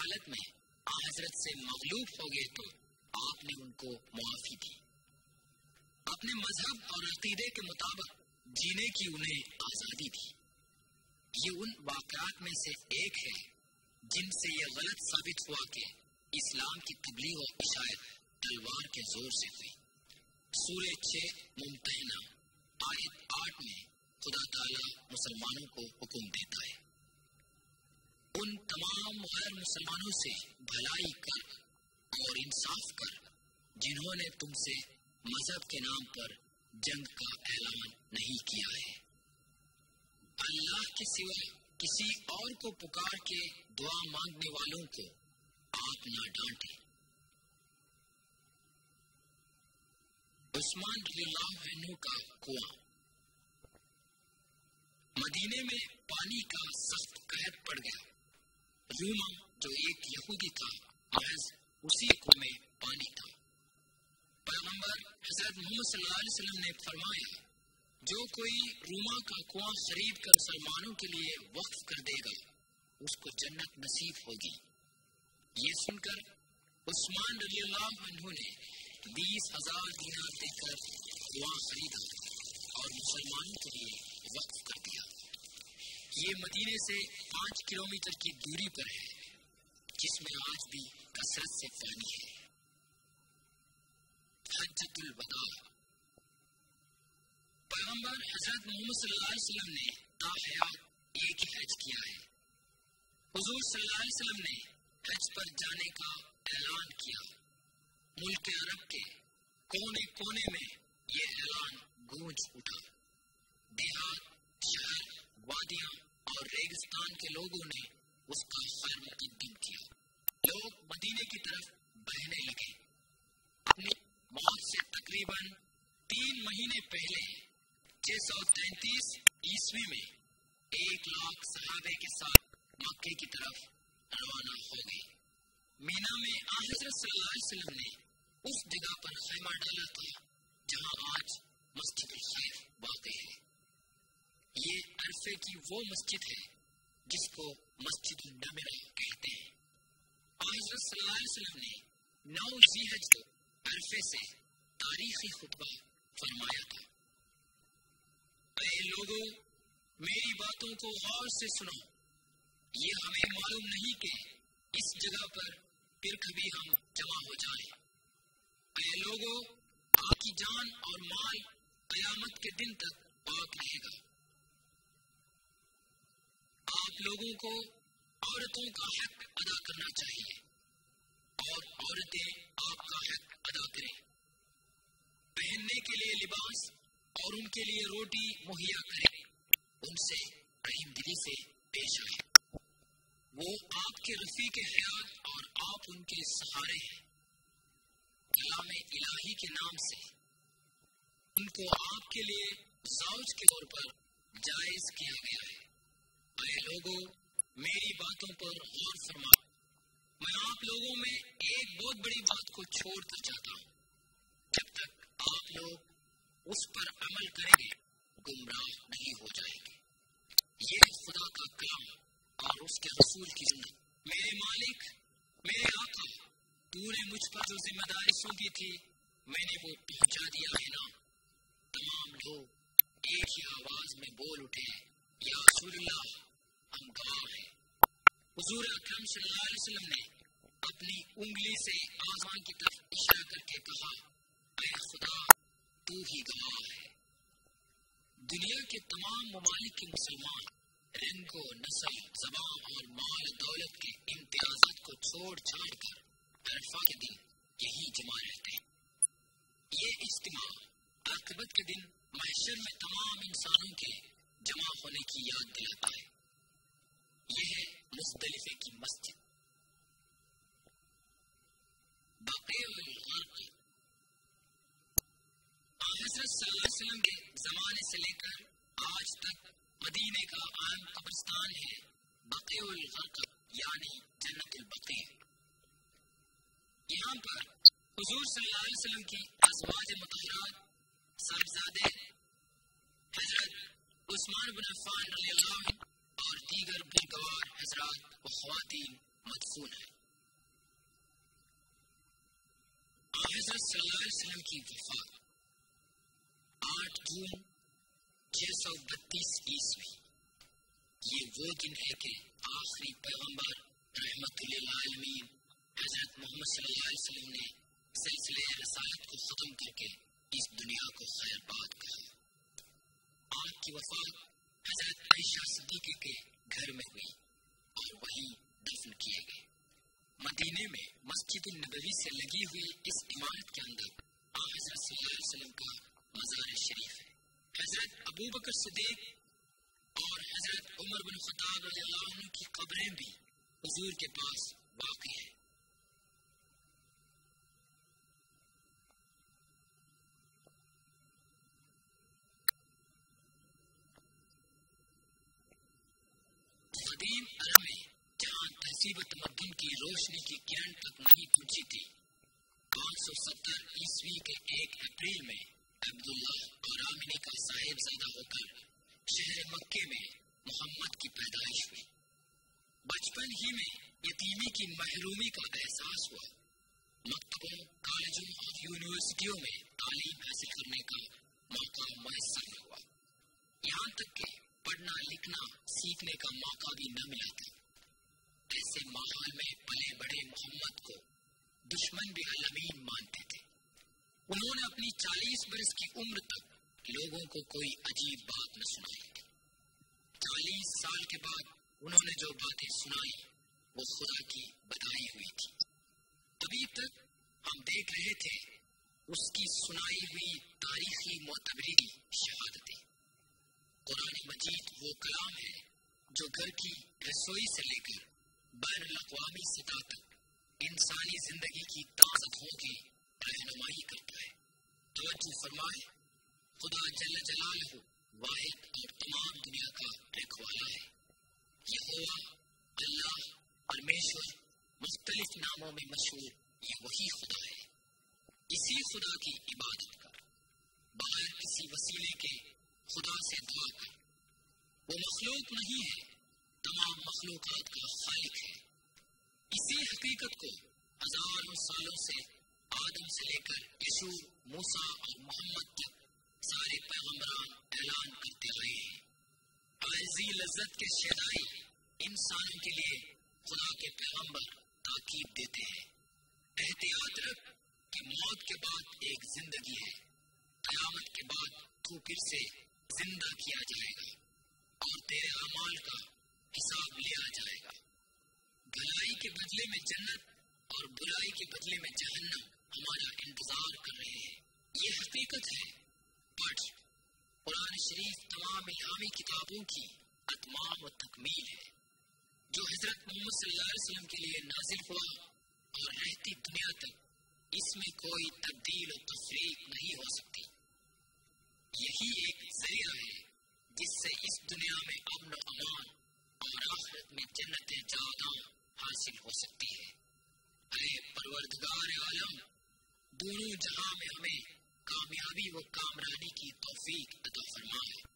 حالت میں حضرت سے مغلوب ہو گئے تو آپ نے ان کو معافی دی. اپنے مذہب اور عقیدے کے مطابق جینے کی انہیں آزادی دی. یہ ان واقعات میں سے ایک ہے جن سے یہ غلط ثابت ہوا کہ اسلام کی تبلیغ و اشاعت تلوار کے زور سے ہوئی. سورہ 6 ممتحنہ آیت 8 میں خدا تعالیٰ مسلمانوں کو حکم دیتا ہے: ان تمام غیر مسلمانوں سے بھلائی کر اور انصاف کر جنہوں نے تم سے مذہب کے نام پر جنگ کا اعلان نہیں کیا ہے. اللہ کے سوا کسی اور کو پکار کے دعا مانگنے والوں کو آپ نہ ڈانٹیں. عثمان رضی اللہ عنہ کا کنواں. مدینے میں پانی کا سخت قحط پڑ گیا. روما جو ایک یہودی تھا محض اسی کنویں میں پانی تھا. پیغمبر حضرت محمد صلی اللہ علیہ وسلم نے فرمایا: جو کوئی روما کا کنواں خرید کر مسلمانوں کے لیے وقف کر دے گا اس کو جنت نصیب ہوگی. یہ سن کر عثمان رضی اللہ عنہ نے 20,000 دینار دے کر کنواں خریدا اور مسلمانوں کے لیے وقف کر دیا. یہ مدینے سے 5 کلومیٹر کی دوری پر ہے جس میں آج بھی کثرت سے پانی ہے. حجۃ الوداع. پیغمبر حضرت محمد صلی اللہ علیہ وسلم نے تا حیات ایک ہی حج کیا ہے. حضور صلی اللہ علیہ وسلم نے حج پر جانے کا اعلان کیا. ملک عرب کے کونے کونے میں یہ اعلان گونج اٹھا. دیہات، شہر، وادیاں اور ریگستان کے لوگوں نے اس کا خیر مقدم کیا. لوگ مدینے کی طرف بہنے لگے. اپنی موت سے تقریباً 3 مہینے پہلے 633 عیسوی میں 1 لاکھ صحابہ کے ساتھ مکے کی طرف روانہ ہو گئے. مینا میں حضرت صلی اللہ علیہ وسلم نے اس جگہ پر خیمہ ڈالا تھا جہاں آج مسجد الخیف واقع ہے. یہ عرفے کی وہ مسجد ہے جس کو مسجد النمرہ کہتے ہیں. حضرت صلی اللہ علیہ وسلم نے 9 ذی الحج کو عرفے سے تاریخی خطبہ فرمایا تھا: اے لوگوں، میری باتوں کو غور سے سنو. یہ ہمیں معلوم نہیں کہ اس جگہ پر پھر کبھی ہم جمع ہو جائیں. اے لوگوں، آپ کی جان اور مال قیامت کے دن تک پاک رہے گا. آپ لوگوں کو عورتوں کا حق ادا کرنا چاہیے اور عورتیں آپ کا حق ادا کریں. پہننے کے لیے لباس اور ان کے لیے روٹی مہیا کریں. ان سے رحم دلی سے پیش آئے. وہ آپ کے رفیق حیات اور آپ ان کے سہارے ہیں. کلام الہی کے نام سے ان کو آپ کے لیے زوج کے طور پر جائز کیا گیا ہے. اے لوگوں، میری باتوں پر غور فرمائیں. میں آپ لوگوں میں ایک بہت بڑی بات کو چھوڑ کر چاہتا ہوں. جب تک آپ لوگ اس پر عمل کریں گے گمراہ نہیں ہو جائیں گے. یہ خدا کا کلام اور اس کے رسول کی سنت. میرے مالک، میرے آقا، تو نے مجھ پر جو ذمہ داری سونپی تھی میں نے وہ پہنچا دیا ہے نا؟ تمام لوگ ایک ہی آواز میں بول اٹھے: یا رسول اللہ، ہم گواہ ہیں. حضور اکرم صلی اللہ علیہ وسلم نے اپنی انگلی سے آسمان کی طرف اشارہ کر کے کہا: اے خدا، تو ہی گواہ ہے. دنیا کے تمام ممالک کے مسلمان رنگ و نسل، زبان اور مال دولت کے امتیازات کو چھوڑ چھاڑ کر عرفہ کے دن یہی جمع رہتے ہیں. یہ اجتماع عاقبت کے دن محشر میں تمام انسانوں کے جمع ہونے کی یاد دلاتا ہے. یہ ہے مزدلفہ کی مسجد. بقیع الغرق. حضرت صلی اللہ علیہ وسلم کے زمانے سے لے کر آج تک مدینے کا عام قبرستان ہے بقیع الغرق، یعنی جنت البقیع. یہاں پر حضور صلی اللہ علیہ وسلم کی ازواج مطہرات، صاحبزادے حضرت عثمان بن عفان رضی اللہ عنہ اور دیگر بزرگوار حضرات و خواتین مدفون ہیں. حضرت صلی اللہ علیہ وسلم کی وفات 8 جون 632 عیسوی، یہ وہ دن ہے کہ آخری پیغمبر رحمت للعالمین حضرت محمد صلی اللہ علیہ وسلم نے سلسلے رسالت کو ختم کر کے اس دنیا کو خیر باد کہا۔ آپ کی وفات حضرت عائشہ صدیقہ کے گھر میں ہوئی اور وہیں دفن کیے گئے۔ مدینے میں مسجد النبوی سے لگی ہوئی اس عمارت کے اندر حضرت صلی اللہ علیہ وسلم کا مزار شریف ہے۔ حضرت ابو بکر صدیق اور حضرت عمر بن خطاب رضی اللہ عنہ کی قبریں بھی حضور کے پاس واقع ہیں۔ قدیم عرب میں جہاں تہذیب تمدن کی روشنی کی کرن تک نہیں پہنچی تھی، 570 عیسوی کے 1 اپریل میں عبداللہ آرامنی کا صاحب زادہ ہو کر شہر مکے میں محمد کی پیدائش ہوئی۔ بچپن ہی میں یتیمی کی محرومی کا احساس ہوا۔ مکتبوں، کالجوں اور یونیورسٹیوں میں تعلیم حاصل کرنے کا موقع میسر نہ ہوا، یہاں تک کہ پڑھنا لکھنا سیکھنے کا موقع بھی نہ ملا تھا۔ ایسے ماحول میں پلے بڑے محمد کو دشمن بھی الامین مانتے تھے۔ انہوں نے اپنی 40 برس کی عمر تک لوگوں کو کوئی عجیب بات نہ سنائی۔ 40 سال کے بعد انہوں نے جو باتیں سنائی وہ خدا کی بتائی ہوئی تھی۔ ابھی تک ہم دیکھ رہے تھے اس کی سنائی ہوئی تاریخی معتبری شہادتیں۔ قرآن مجید وہ کلام ہے جو گھر کی رسوئی سے لے کر بین الاقوامی سطح تک انسانی زندگی کی طاقتوں کی رہنمائی کرتا ہے۔ توجہ فرمائے، خدا جل جلالہ واحد اور تمام دنیا کا رکھوالا ہے۔ یہوہ، اللہ، پرمیشور، مختلف ناموں میں مشہور یہ وہی خدا ہے۔ اسی خدا کی عبادت کر، بغیر کسی وسیلے کے خدا سے دعا کر۔ وہ مخلوق نہیں ہے، تمام مخلوقات کا خالق ہے۔ اسی حقیقت کو ہزاروں سالوں سے آدم سے لے کر یسوع، موسیٰ اور محمد تک سارے پیغمبران اعلان کرتے رہے ہیں۔ عارضی لذت کے شیدائی انسانوں کے لیے خدا کے پیغمبر تاکید دیتے ہیں۔ احتیاط رکھ کہ موت کے بعد ایک زندگی ہے، قیامت کے بعد تو پھر سے زندہ کیا جائے گا اور تیرے اعمال کا حساب لیا جائے گا۔ بھلائی کے بدلے میں جنت اور برائی کے بدلے میں جہنم ہمارا انتظار کر رہے ہیں۔ یہ حقیقت ہے۔ پڑھ، قرآن شریف تمام الہامی کتابوں کی اتمام و تکمیل ہے، جو حضرت محمد صلی اللہ علیہ وسلم کے لیے نازل ہوا اور رہتی دنیا تک اس میں کوئی تبدیل و تفریق نہیں ہو سکتی۔ یہی ایک ذریعہ ہے جس سے اس دنیا میں امن و امان اور آخرت میں جنت جاوداں حاصل ہو سکتی ہے۔ اے پروردگار عالم، دونوں جہاں میں ہمیں کامیابی و کامرانی کی توفیق عطا فرما۔